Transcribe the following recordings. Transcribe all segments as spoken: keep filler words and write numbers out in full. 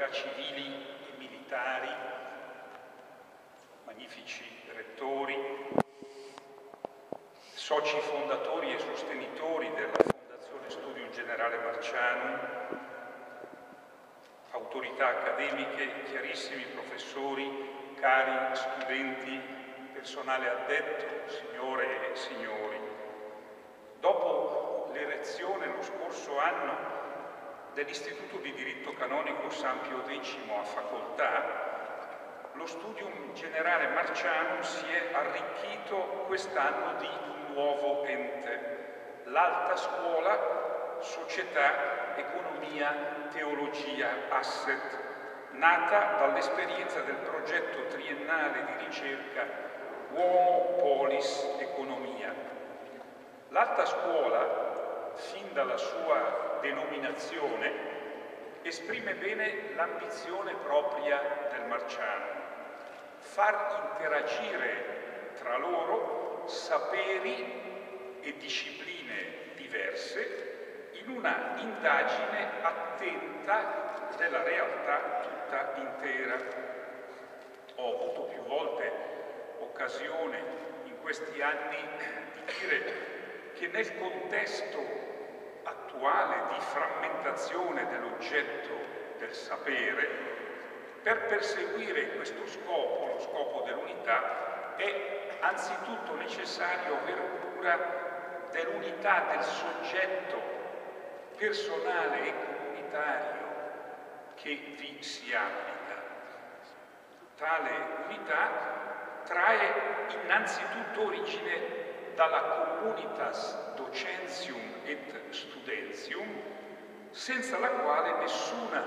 autorità civili e militari, magnifici rettori, soci fondatori e sostenitori della Fondazione Studium Generale Marcianum, autorità accademiche, chiarissimi professori, cari studenti, personale addetto, signore e signori. Dopo l'erezione lo scorso anno dell'Istituto di Diritto Canonico San Pio X a facoltà, lo Studium Generale Marcianum si è arricchito quest'anno di un nuovo ente, l'Alta Scuola Società, Economia, Teologia, Asset, nata dall'esperienza del progetto triennale di ricerca Uomo, Polis, Economia. L'Alta Scuola, fin dalla sua denominazione, esprime bene l'ambizione propria del Marcianum: far interagire tra loro saperi e discipline diverse in una indagine attenta della realtà tutta intera. Ho avuto più volte occasione in questi anni di dire che nel contesto attuale di frammentazione dell'oggetto del sapere, per perseguire questo scopo, lo scopo dell'unità, è anzitutto necessario aver cura dell'unità del soggetto personale e comunitario che vi si applica. Tale unità trae innanzitutto origine dalla communitas docentium et studentium, senza la quale nessuna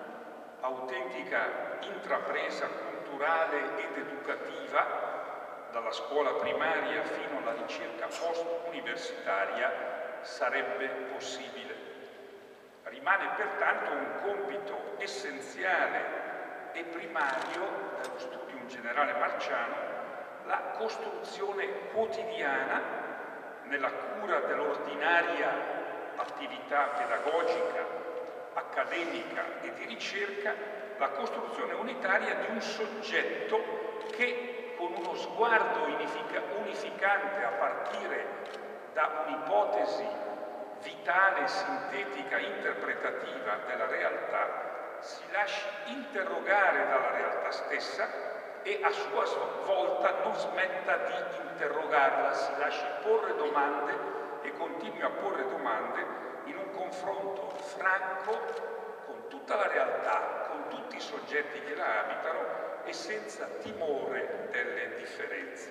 autentica intrapresa culturale ed educativa, dalla scuola primaria fino alla ricerca post-universitaria, sarebbe possibile. Rimane pertanto un compito essenziale e primario dello Studium Generale Marcianum la costruzione quotidiana, nella cura dell'ordinaria attività pedagogica, accademica e di ricerca, la costruzione unitaria di un soggetto che, con uno sguardo unificante a partire da un'ipotesi vitale, sintetica, interpretativa della realtà, si lasci interrogare dalla realtà stessa e a sua volta non smetta di interrogarla, si lasci porre domande e continui a porre domande in un confronto franco con tutta la realtà, con tutti i soggetti che la abitano e senza timore delle differenze.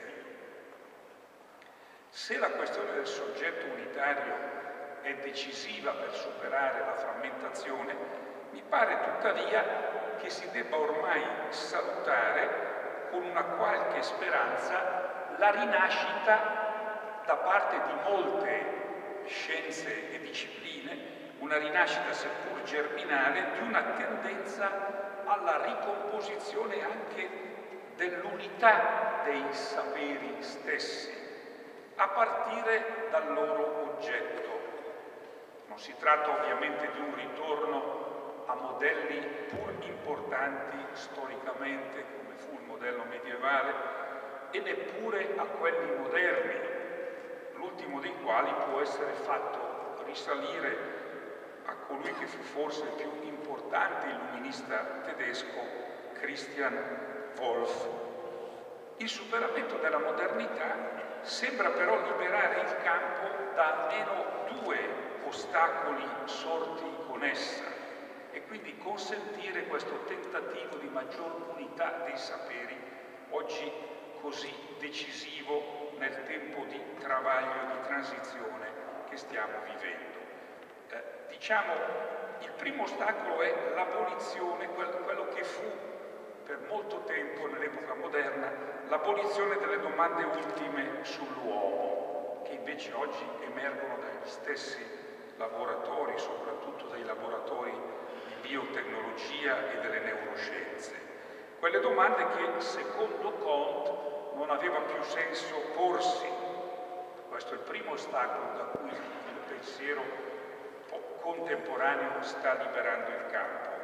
Se la questione del soggetto unitario è decisiva per superare la frammentazione, mi pare tuttavia che si debba ormai salutare con una qualche speranza la rinascita da parte di molte scienze e discipline, una rinascita seppur germinale, di una tendenza alla ricomposizione anche dell'unità dei saperi stessi, a partire dal loro oggetto. Non si tratta ovviamente di un ritorno a modelli pur importanti storicamente, come fu il modello medievale, e neppure a quelli moderni, l'ultimo dei quali può essere fatto risalire a colui che fu forse il più importante illuminista tedesco, Christian Wolff. Il superamento della modernità sembra però liberare il campo da almeno due ostacoli sorti con essa e quindi consentire questo tentativo di maggior unità dei saperi, oggi così decisivo nel tempo di travaglio e di transizione che stiamo vivendo. Eh, diciamo, il primo ostacolo è l'abolizione, quello che fu per molto tempo nell'epoca moderna, l'abolizione delle domande ultime sull'uomo, che invece oggi emergono dagli stessi lavoratori, soprattutto dai laboratori di biotecnologia e delle neuroscienze. Quelle domande che, secondo Comte, non aveva più senso porsi. Questo è il primo ostacolo da cui il pensiero contemporaneo sta liberando il campo.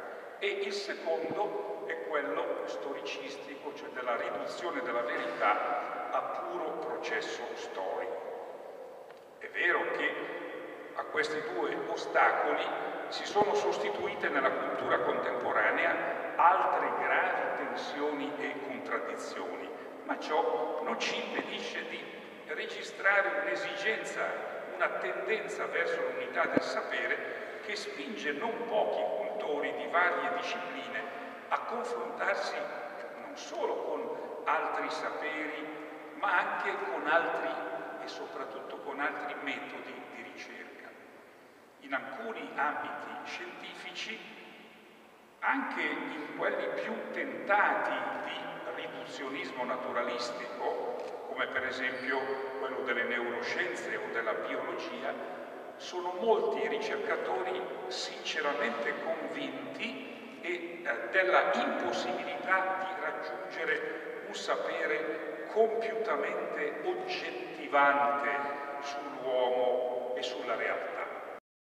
e il secondo è quello storicistico, cioè della riduzione della verità a puro processo storico. È vero che a questi due ostacoli si sono sostituite nella cultura contemporanea altre gravi tensioni e contraddizioni, ma ciò non ci impedisce di registrare un'esigenza, una tendenza verso l'unità del sapere che spinge non pochi cultori di varie discipline a confrontarsi non solo con altri saperi, ma anche con altri e soprattutto con altri metodi di ricerca. In alcuni ambiti scientifici, anche in quelli più tentati di riduzionismo naturalistico, come per esempio quello delle neuroscienze o della biologia, sono molti i ricercatori sinceramente convinti e, eh, della impossibilità di raggiungere un sapere compiutamente oggettivante sull'uomo e sulla realtà.